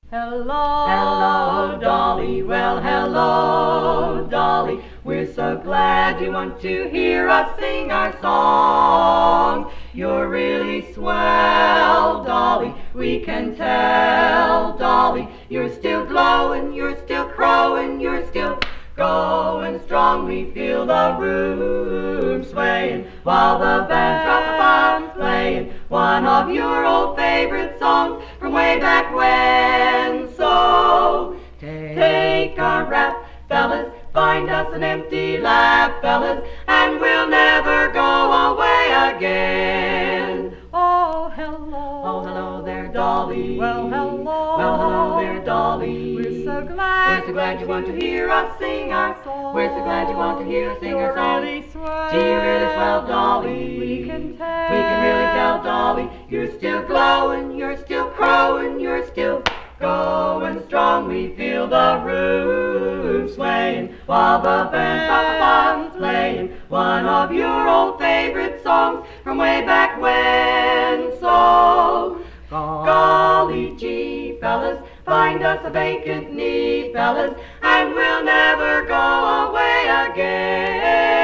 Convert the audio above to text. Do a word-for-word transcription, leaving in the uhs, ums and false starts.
Hello, hello, Dolly, well, hello, Dolly. We're so glad you want to hear us sing our songs. You're really swell, Dolly, we can tell, Dolly. You're still glowing, you're still crowing, you're still going strong. We feel the room swaying while the band's rock-a-bye playing one of your old favorite songs from way back when. So take our rap, fellas, find us an empty lap, fellas, and we'll never go away again. Oh, hello. Oh, hello there, Dolly. Well, hello. Well, hello there, Dolly. We're so glad. We're so glad you want to hear us sing our song. We're so glad you want to hear us sing our song. Really swell. Gee, you're really swell, Dolly. We can tell. We can really tell, Dolly. You're still glowing, you're still crowing, you're still going strong. We feel the room swaying while the band's playing one of your old favorite songs from way back when. So golly gee, fellas, find us a vacant knee, fellas, and we'll never go away again.